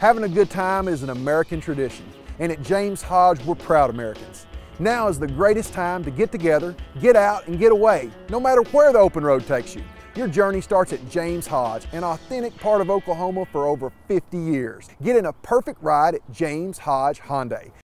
Having a good time is an American tradition, and at James Hodge, we're proud Americans. Now is the greatest time to get together, get out, and get away, no matter where the open road takes you. Your journey starts at James Hodge, an authentic part of Oklahoma for over 50 years. Get in a perfect ride at James Hodge Hyundai.